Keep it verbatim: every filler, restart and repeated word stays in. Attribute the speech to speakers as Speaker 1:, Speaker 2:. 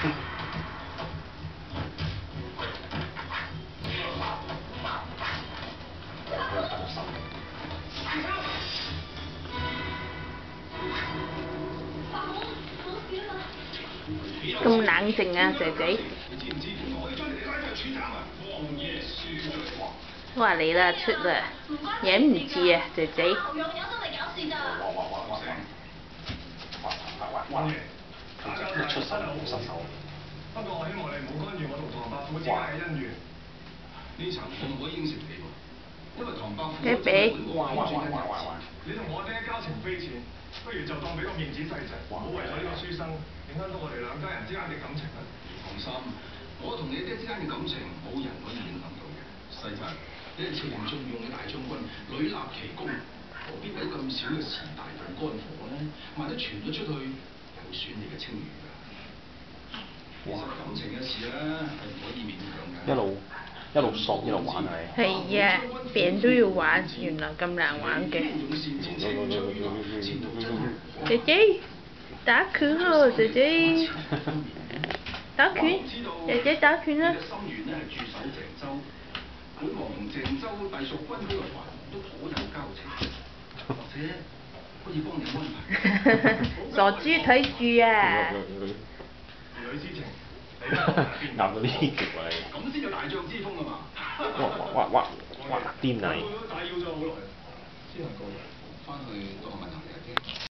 Speaker 1: 咁冷靜啊，姐姐。話你啦，出啦，忍唔住啊，姐姐。
Speaker 2: 有有心嚟搞事咋？
Speaker 3: 一出手就失手。不過我希望你唔好干預我同唐伯虎之間嘅恩怨。呢層我唔可以應承你喎，因為唐伯虎就係本我專登入錢。你同我爹交情匪淺，不如就當俾個面子細仔，唔好為咗呢個書生影響到我哋兩家人之間嘅感情啦。放心，我同你爹之間嘅感情冇人可以影響到嘅。細仔，你係朝廷重用嘅大將軍，屢立奇功，何必為咁少嘅事大動肝火呢？萬一傳咗出去，有損你嘅清譽㗎。其實感情嘅事咧係唔可以勉強嘅。
Speaker 4: 一路一路索一路玩係咪？
Speaker 1: 係啊，病都要玩，原來咁難玩嘅。姐姐，打拳喎，姐姐。打拳，姐姐打拳啦。
Speaker 3: 心願咧係駐守鄭州，本王同鄭州隸屬軍區嘅藩都頗有交情，或者可以幫你安排。
Speaker 1: 傻豬睇住啊！
Speaker 3: 女之情，
Speaker 4: 啱到呢條啊你。
Speaker 3: 咁先有大將之風啊嘛！
Speaker 4: 哇哇哇哇癲啊你！
Speaker 3: 打擾咗好耐，先能夠翻去當個問候你阿爹。